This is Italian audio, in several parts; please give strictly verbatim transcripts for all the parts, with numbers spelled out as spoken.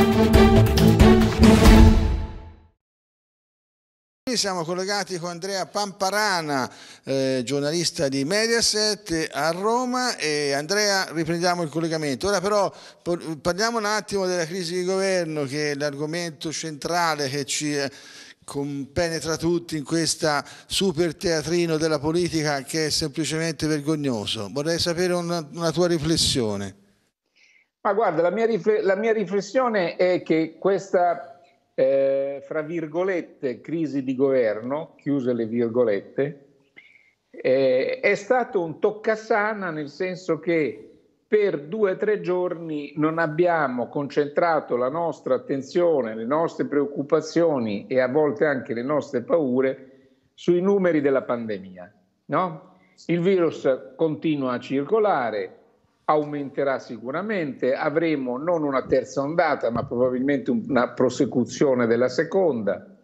Siamo collegati con Andrea Pamparana, eh, giornalista di Mediaset a Roma. E Andrea, riprendiamo il collegamento. Ora però parliamo un attimo della crisi di governo, che è l'argomento centrale che ci eh, compenetra tutti in questa super teatrino della politica, che è semplicemente vergognoso. Vorrei sapere una, una tua riflessione. Ma guarda, la mia, rifle- la mia riflessione è che questa Eh, fra virgolette crisi di governo, chiuse le virgolette, eh, è stato un toccasana, nel senso che per due o tre giorni non abbiamo concentrato la nostra attenzione, le nostre preoccupazioni e a volte anche le nostre paure sui numeri della pandemia, no? Il virus continua a circolare, aumenterà sicuramente, avremo non una terza ondata ma probabilmente una prosecuzione della seconda.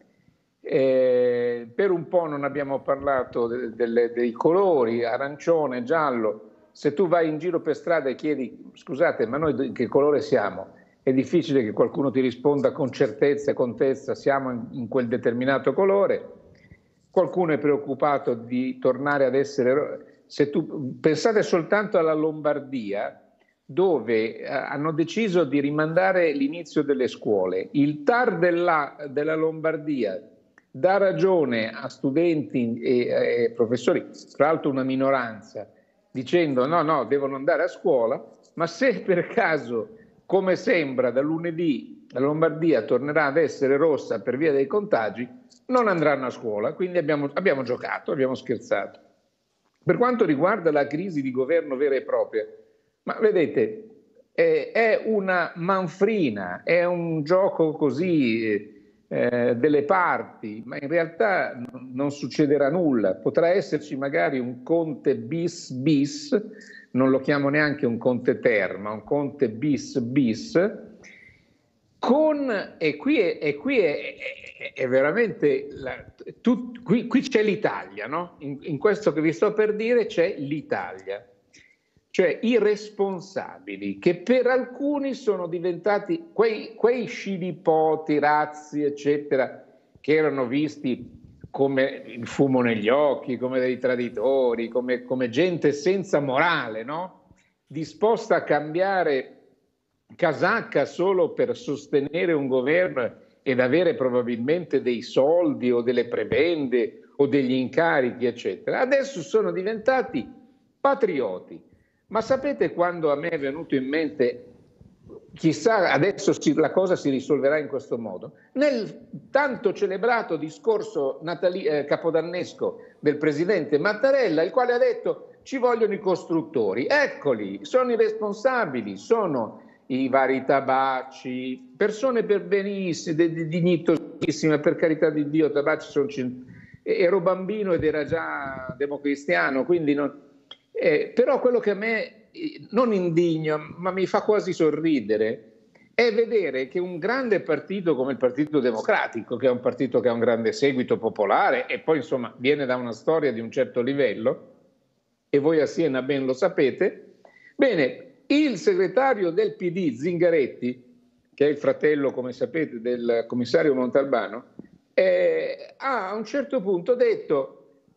Eh, per un po' non abbiamo parlato de, de, dei colori, arancione, giallo. Se tu vai in giro per strada e chiedi scusate ma noi di che colore siamo, è difficile che qualcuno ti risponda con certezza e contezza siamo in, in quel determinato colore. Qualcuno è preoccupato di tornare ad essere... Se tu pensate soltanto alla Lombardia, dove eh, hanno deciso di rimandare l'inizio delle scuole, il T A R della, della Lombardia dà ragione a studenti e, e professori, tra l'altro una minoranza, dicendo no, no, devono andare a scuola, ma se per caso, come sembra, da lunedì la Lombardia tornerà ad essere rossa per via dei contagi, non andranno a scuola, quindi abbiamo, abbiamo giocato, abbiamo scherzato. Per quanto riguarda la crisi di governo vera e propria, ma vedete, eh, è una manfrina, è un gioco così eh, delle parti, ma in realtà n- non succederà nulla. Potrà esserci magari un Conte bis bis, non lo chiamo neanche un Conte ter, ma un Conte bis bis, con, e qui è, e qui è, è, è veramente, la, tu, qui, qui c'è l'Italia, no? In, in questo che vi sto per dire c'è l'Italia, cioè i responsabili che per alcuni sono diventati quei, quei scilipoti, razzi, eccetera, che erano visti come il fumo negli occhi, come dei traditori, come, come gente senza morale, no? Disposta a cambiare casacca solo per sostenere un governo ed avere probabilmente dei soldi o delle prebende o degli incarichi, eccetera. Adesso sono diventati patrioti. Ma sapete quando a me è venuto in mente, chissà adesso si, la cosa si risolverà in questo modo, nel tanto celebrato discorso natali- eh, capodannesco del presidente Mattarella, il quale ha detto ci vogliono i costruttori, eccoli, sono i responsabili, sono i vari Tabacci, persone per benissime, dignitosissime, per carità di Dio. Tabacci sono cent... ero bambino ed era già democristiano, quindi non... eh, però quello che a me non indigna, ma mi fa quasi sorridere, è vedere che un grande partito come il Partito Democratico, che è un partito che ha un grande seguito popolare e poi insomma viene da una storia di un certo livello, e voi a Siena ben lo sapete, bene, il segretario del P D, Zingaretti, che è il fratello, come sapete, del commissario Montalbano, eh, ha a un certo punto detto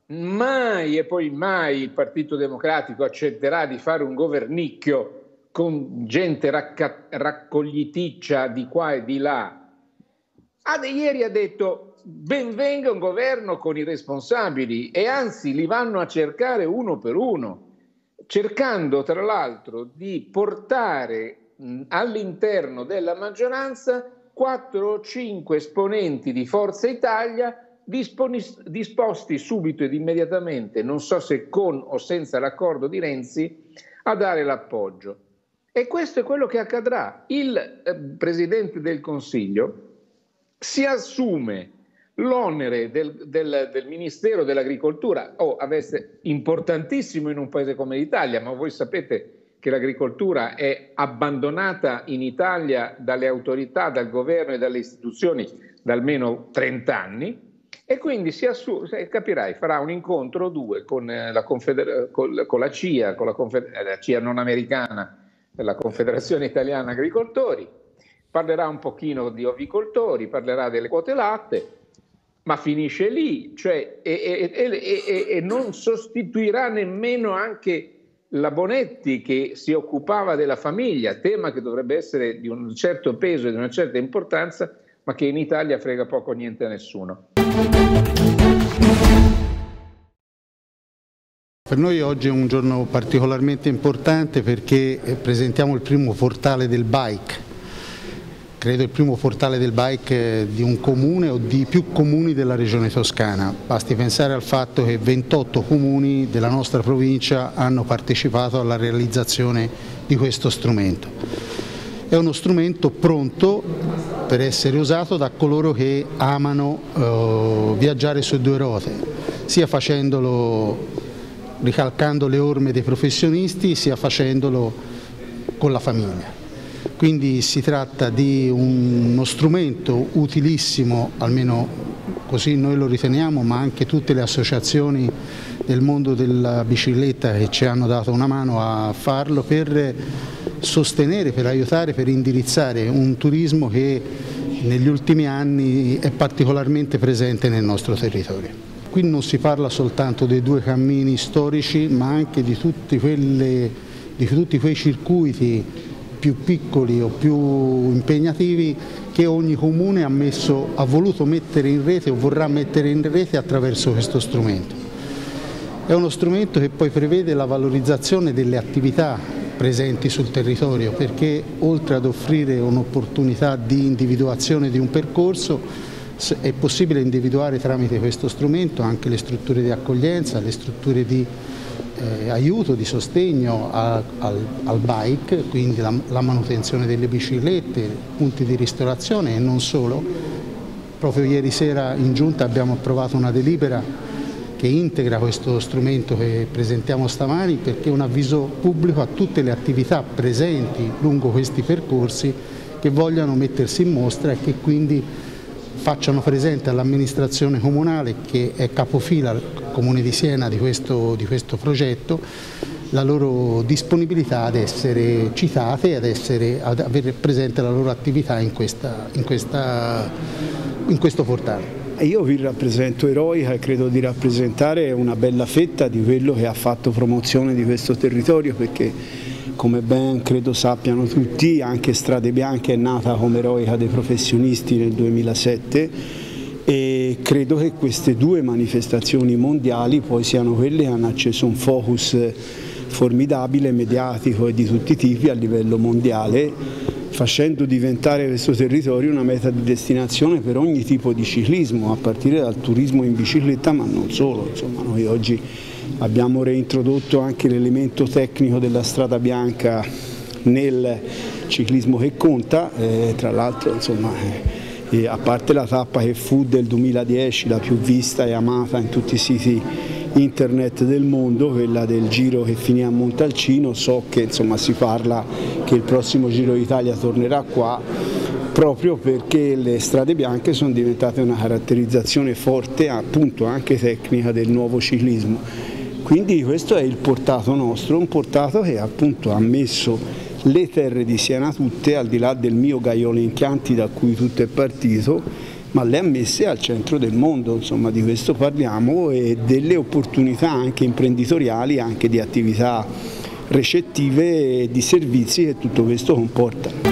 mai e poi mai il Partito Democratico accetterà di fare un governicchio con gente racca- raccogliticcia di qua e di là. Ah, ieri ha detto ben venga un governo con i responsabili e anzi li vanno a cercare uno per uno, cercando tra l'altro di portare mh, all'interno della maggioranza quattro o cinque esponenti di Forza Italia disponi- disposti subito ed immediatamente, non so se con o senza l'accordo di Renzi, a dare l'appoggio. E questo è quello che accadrà. Il eh, Presidente del Consiglio si assume l'onere del, del, del Ministero dell'Agricoltura, oh, avesse importantissimo in un paese come l'Italia, ma voi sapete che l'agricoltura è abbandonata in Italia dalle autorità, dal governo e dalle istituzioni da almeno trenta anni, e quindi si assume, capirai, farà un incontro o due con la, confeder- con, con la C I A, con la, confeder- la C I A non americana, la Confederazione Italiana Agricoltori, parlerà un pochino di ovicoltori, parlerà delle quote latte, ma finisce lì, cioè, e, e, e, e, e non sostituirà nemmeno anche la Bonetti, che si occupava della famiglia, tema che dovrebbe essere di un certo peso e di una certa importanza, ma che in Italia frega poco o niente a nessuno. Per noi oggi è un giorno particolarmente importante perché presentiamo il primo portale del bike, credo il primo portale del bike di un comune o di più comuni della regione toscana. Basti pensare al fatto che ventotto comuni della nostra provincia hanno partecipato alla realizzazione di questo strumento. È uno strumento pronto per essere usato da coloro che amano eh, viaggiare su due ruote, sia facendolo ricalcando le orme dei professionisti, sia facendolo con la famiglia. Quindi si tratta di uno strumento utilissimo, almeno così noi lo riteniamo, ma anche tutte le associazioni del mondo della bicicletta che ci hanno dato una mano a farlo, per sostenere, per aiutare, per indirizzare un turismo che negli ultimi anni è particolarmente presente nel nostro territorio. Qui non si parla soltanto dei due cammini storici, ma anche di tutti, quelle, di tutti quei circuiti più piccoli o più impegnativi che ogni comune ha, messo, ha voluto mettere in rete o vorrà mettere in rete attraverso questo strumento. È uno strumento che poi prevede la valorizzazione delle attività presenti sul territorio, perché oltre ad offrire un'opportunità di individuazione di un percorso, è possibile individuare tramite questo strumento anche le strutture di accoglienza, le strutture di eh, aiuto, di sostegno a, al, al bike, quindi la, la manutenzione delle biciclette, punti di ristorazione e non solo. Proprio ieri sera in giunta abbiamo approvato una delibera che integra questo strumento che presentiamo stamani, perché è un avviso pubblico a tutte le attività presenti lungo questi percorsi che vogliano mettersi in mostra e che quindi facciano presente all'amministrazione comunale, che è capofila al Comune di Siena di questo, di questo progetto, la loro disponibilità ad essere citate e ad, essere, ad avere presente la loro attività in, questa, in, questa, in questo portale. Io vi rappresento Eroica e credo di rappresentare una bella fetta di quello che ha fatto promozione di questo territorio, perché come ben credo sappiano tutti, anche Strade Bianche è nata come Eroica dei professionisti nel duemilasette e credo che queste due manifestazioni mondiali poi siano quelle che hanno acceso un focus formidabile, mediatico e di tutti i tipi a livello mondiale, facendo diventare questo territorio una meta di destinazione per ogni tipo di ciclismo, a partire dal turismo in bicicletta, ma non solo. Insomma, noi oggi abbiamo reintrodotto anche l'elemento tecnico della strada bianca nel ciclismo che conta, eh, tra l'altro insomma, eh, a parte la tappa che fu del duemiladieci la più vista e amata in tutti i siti internet del mondo, quella del Giro che finì a Montalcino, so che insomma, si parla che il prossimo Giro d'Italia tornerà qua, proprio perché le strade bianche sono diventate una caratterizzazione forte appunto anche tecnica del nuovo ciclismo. Quindi questo è il portato nostro, un portato che appunto ha messo le terre di Siena tutte, al di là del mio Gaiolo in Chianti da cui tutto è partito, ma le ha messe al centro del mondo, insomma di questo parliamo, e delle opportunità anche imprenditoriali, anche di attività recettive e di servizi che tutto questo comporta.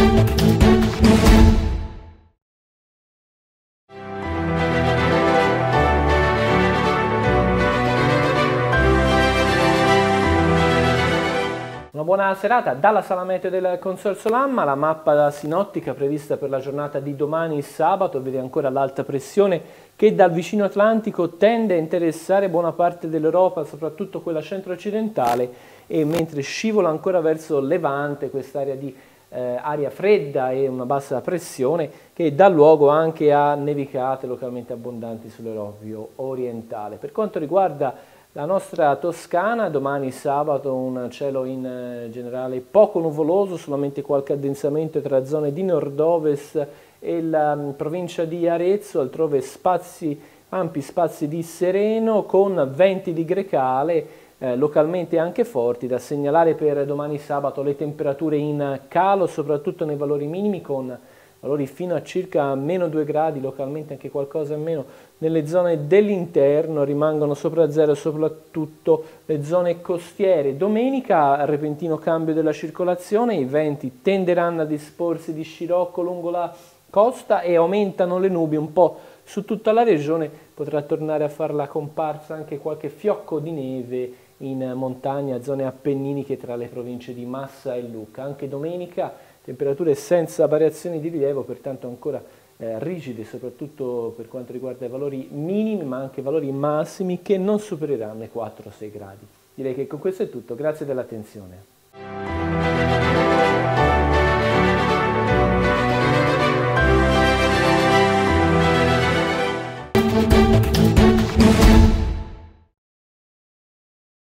Una buona serata dalla sala meteo del Consorzio Lamma. La mappa sinottica prevista per la giornata di domani sabato vede ancora l'alta pressione che dal vicino Atlantico tende a interessare buona parte dell'Europa, soprattutto quella centro-occidentale, e mentre scivola ancora verso Levante quest'area di eh, aria fredda e una bassa pressione che dà luogo anche a nevicate localmente abbondanti sull'Europeo orientale. Per quanto riguarda la nostra Toscana, domani sabato un cielo in generale poco nuvoloso, solamente qualche addensamento tra zone di nord-ovest e la provincia di Arezzo, altrove spazi, ampi spazi di sereno con venti di grecale, eh, localmente anche forti. Da segnalare per domani sabato le temperature in calo, soprattutto nei valori minimi, con valori fino a circa meno due gradi, localmente anche qualcosa in meno nelle zone dell'interno. Rimangono sopra zero soprattutto le zone costiere. Domenica repentino cambio della circolazione, i venti tenderanno a disporsi di scirocco lungo la costa e aumentano le nubi un po' su tutta la regione. Potrà tornare a fare la comparsa anche qualche fiocco di neve in montagna, zone appenniniche tra le province di Massa e Lucca. Anche domenica temperature senza variazioni di rilievo, pertanto ancora eh, rigide, soprattutto per quanto riguarda i valori minimi, ma anche valori massimi che non supereranno i quattro sei gradi. Direi che con questo è tutto, grazie dell'attenzione.